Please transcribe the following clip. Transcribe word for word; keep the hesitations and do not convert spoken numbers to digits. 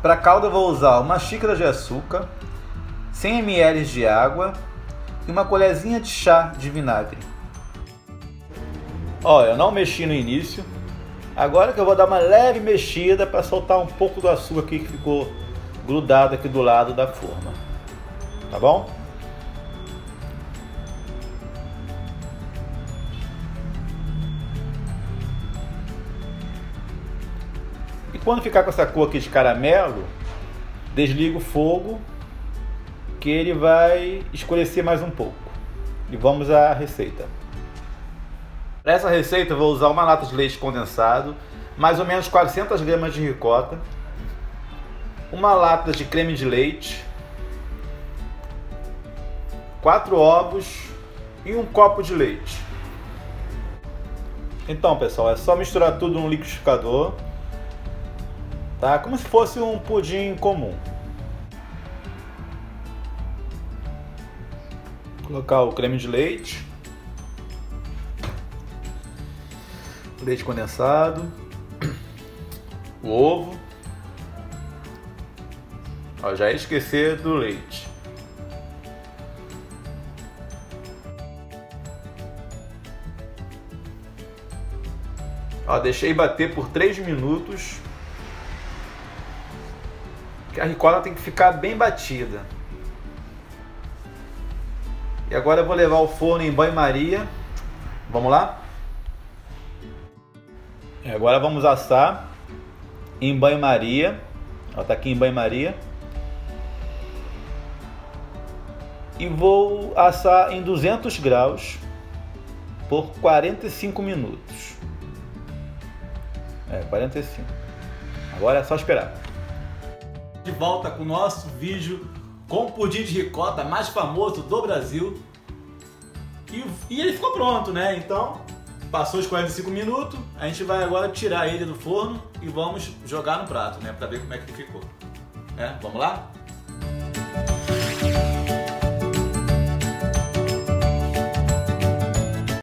Para a calda eu vou usar uma xícara de açúcar, cem mililitros de água e uma colherzinha de chá de vinagre. Ó, eu não mexi no início. Agora que eu vou dar uma leve mexida para soltar um pouco do açúcar aqui que ficou grudado aqui do lado da forma. Tá bom? E quando ficar com essa cor aqui de caramelo, desliga o fogo, que ele vai escurecer mais um pouco. E vamos à receita. Para essa receita eu vou usar uma lata de leite condensado, mais ou menos quatrocentas gramas de ricota, uma lata de creme de leite, quatro ovos e um copo de leite. Então, pessoal, é só misturar tudo no liquidificador, tá? Como se fosse um pudim comum. Colocar o creme de leite, leite condensado, o ovo. Ó, já ia esquecer do leite. Ó, deixei bater por três minutos. Que a ricota tem que ficar bem batida. E agora eu vou levar o forno em banho-maria. Vamos lá? E agora vamos assar em banho-maria. Ó, tá aqui em banho-maria. E vou assar em duzentos graus por quarenta e cinco minutos. É, quarenta e cinco. Agora é só esperar. De volta com o nosso vídeo com o pudim de ricota mais famoso do Brasil. E, e ele ficou pronto, né? Então, passou os quarenta e cinco minutos, a gente vai agora tirar ele do forno e vamos jogar no prato, né? Pra ver como é que ficou. É, vamos lá?